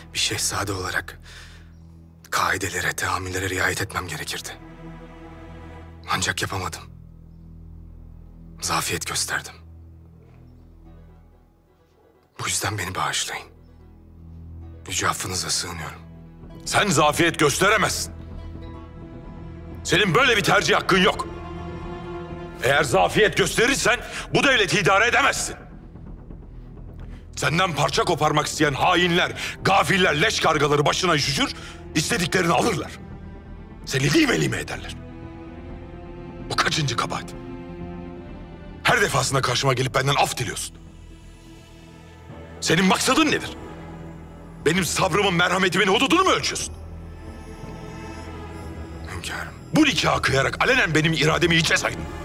Bir şehzade olarak kaidelere, teamüllere riayet etmem gerekirdi. Ancak yapamadım. Zafiyet gösterdim. Bu yüzden beni bağışlayın. Yüce affınıza sığınıyorum. Sen zafiyet gösteremezsin. Senin böyle bir tercih hakkın yok. Eğer zafiyet gösterirsen bu devleti idare edemezsin. Senden parça koparmak isteyen hainler, gafiller, leş kargaları başına üşüşür, istediklerini alırlar. Seni lime lime ederler. Bu kaçıncı kabahat? Her defasında karşıma gelip benden af diliyorsun. Senin maksadın nedir? Benim sabrımın, merhametimin hududunu mu ölçüyorsun? Hünkârım. Bu nikahı kıyarak alenen benim irademi hiçe saydın.